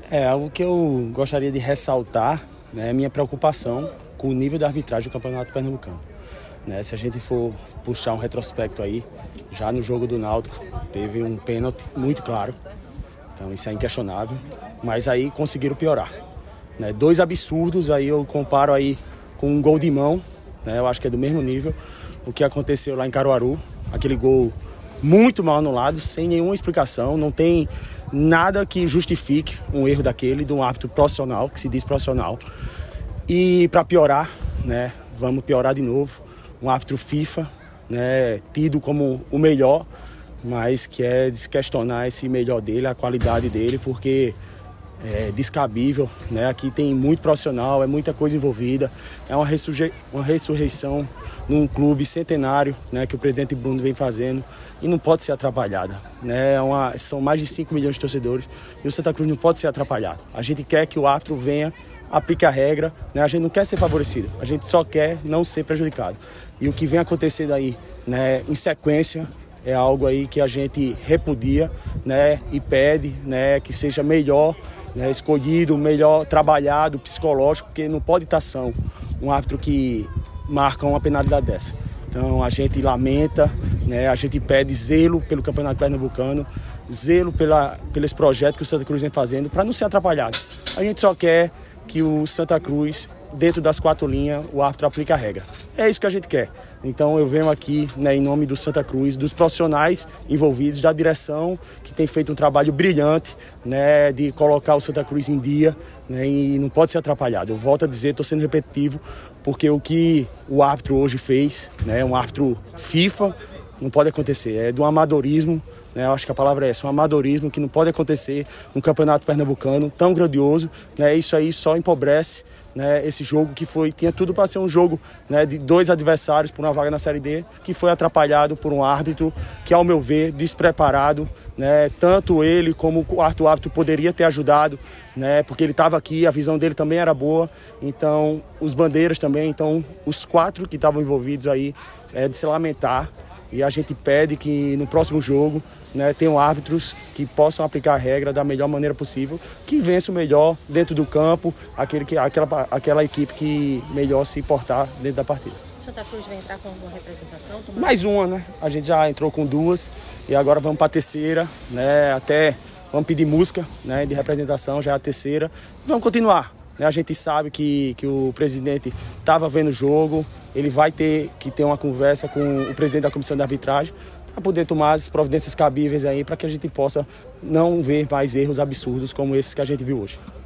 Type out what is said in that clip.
Algo que eu gostaria de ressaltar, né, é minha preocupação com o nível da arbitragem do Campeonato Pernambucano. Né, se a gente for puxar um retrospecto aí, já no jogo do Náutico, teve um pênalti muito claro, então isso é inquestionável, mas aí conseguiram piorar. Né, dois absurdos, aí eu comparo aí com um gol de mão, né, eu acho que é do mesmo nível, o que aconteceu lá em Caruaru, aquele gol muito mal anulado, sem nenhuma explicação, não tem nada que justifique um erro daquele, de um árbitro profissional, que se diz profissional. E para piorar, né, vamos piorar de novo, um árbitro FIFA, né, tido como o melhor, mas que é desquestionar esse melhor dele, a qualidade dele, porque é descabível, né? Aqui tem muito profissional, é muita coisa envolvida, é uma ressurreição num clube centenário, né, que o presidente Bruno vem fazendo e não pode ser atrapalhada, né? São mais de 5 milhões de torcedores e o Santa Cruz não pode ser atrapalhado. A gente quer que o árbitro venha, aplique a regra, né? A gente não quer ser favorecido, a gente só quer não ser prejudicado. E o que vem acontecendo aí, né, em sequência, é algo aí que a gente repudia, né, e pede, né, que seja melhor, né, escolhido, melhor trabalhado, psicológico, porque não pode estar são um árbitro que marca uma penalidade dessa. Então a gente lamenta, né, a gente pede zelo pelo Campeonato Pernambucano, zelo pelo esse projeto que o Santa Cruz vem fazendo para não ser atrapalhado. A gente só quer que o Santa Cruz, dentro das 4 linhas, o árbitro aplique a regra. É isso que a gente quer. Então eu venho aqui, né, em nome do Santa Cruz, dos profissionais envolvidos, da direção, que tem feito um trabalho brilhante, né, de colocar o Santa Cruz em dia, né, e não pode ser atrapalhado. Eu volto a dizer, estou sendo repetitivo, porque o que o árbitro hoje fez, né, um árbitro FIFA, não pode acontecer. É do amadorismo, né, eu acho que a palavra é essa, um amadorismo que não pode acontecer no Campeonato Pernambucano tão grandioso. Né, isso aí só empobrece, né, esse jogo que tinha tudo para ser um jogo, né, de 2 adversários por uma vaga na Série D, que foi atrapalhado por um árbitro que, ao meu ver, despreparado, né, tanto ele como o quarto árbitro poderia ter ajudado, né, porque ele estava aqui, a visão dele também era boa, então os bandeiras também, então os 4 que estavam envolvidos aí, é de se lamentar. E a gente pede que no próximo jogo, né, tenham árbitros que possam aplicar a regra da melhor maneira possível, que vença o melhor dentro do campo, aquela equipe que melhor se portar dentro da partida. O Santa Cruz vai entrar com alguma representação? Mais uma, né? A gente já entrou com 2 e agora vamos para a terceira, né? Até vamos pedir música, né, de representação, já é a terceira. Vamos continuar. A gente sabe que o presidente estava vendo o jogo, ele vai ter que ter uma conversa com o presidente da comissão de arbitragem para poder tomar as providências cabíveis aí para que a gente possa não ver mais erros absurdos como esses que a gente viu hoje.